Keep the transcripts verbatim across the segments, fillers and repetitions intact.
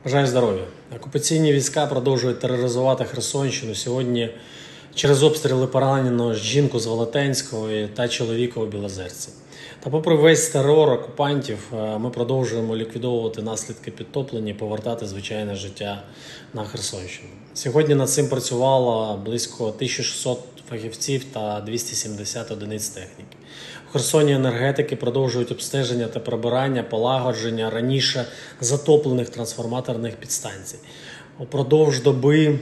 Бажаю здоров'я. Окупаційні війська продовжують тероризувати Херсонщину. Сьогодні через обстріли поранено жінку з Велетенського та чоловіка у Білозерці. Та попри весь терор окупантів, ми продовжуємо ліквідовувати наслідки підтоплення і повертати звичайне життя на Херсонщину. Сьогодні над цим працювало близько тисяча шістсот фахівців та двісті сімдесят одиниць техніки. У Херсоні енергетики продовжують обстеження та прибирання, полагодження раніше затоплених трансформаторних підстанцій. Упродовж доби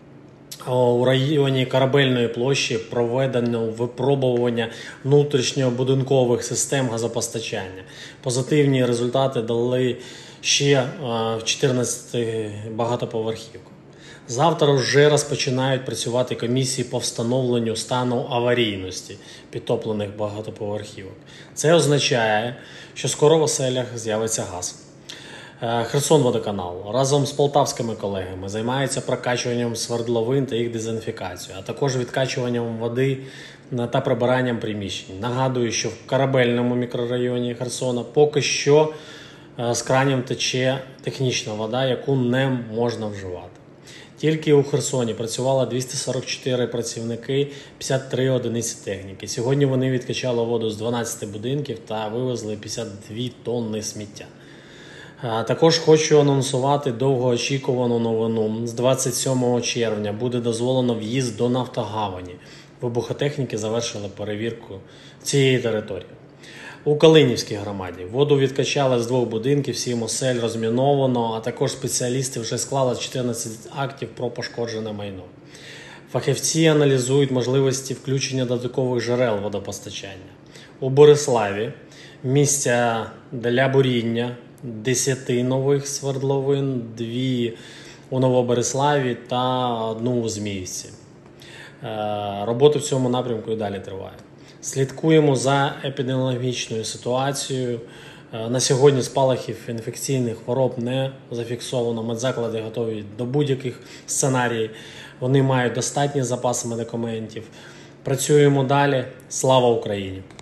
у районі Корабельної площі проведено випробування внутрішньобудинкових систем газопостачання. Позитивні результати дали ще чотирнадцять багатоповерхівок. Завтра вже розпочинають працювати комісії по встановленню стану аварійності підтоплених багатоповерхівок. Це означає, що скоро в оселях з'явиться газ. Херсонводоканал разом з полтавськими колегами займається прокачуванням свердловин та їх дезінфікацією, а також відкачуванням води та прибиранням приміщень. Нагадую, що в Корабельному мікрорайоні Херсона поки що з кранів тече технічна вода, яку не можна вживати. Тільки у Херсоні працювало двісті сорок чотири працівники, п'ятдесят три одиниці техніки. Сьогодні вони відкачали воду з дванадцяти будинків та вивезли п'ятдесят дві тонни сміття. Також хочу анонсувати довгоочікувану новину. З двадцять сьомого червня буде дозволено в'їзд до Нафтогавані. Вибухотехніки завершили перевірку цієї території. У Калинівській громаді воду відкачали з двох будинків, сім осель розміновано, а також спеціалісти вже склали чотирнадцять актів про пошкоджене майно. Фахівці аналізують можливості включення додаткових джерел водопостачання. У Бориславі місця для буріння десяти нових свердловин, дві у Новобориславі та одну у Зміївці. Робота в цьому напрямку і далі триває. Слідкуємо за епідеміологічною ситуацією. На сьогодні спалахів інфекційних хвороб не зафіксовано. Медзаклади готові до будь-яких сценаріїв. Вони мають достатні запаси медикаментів. Працюємо далі. Слава Україні!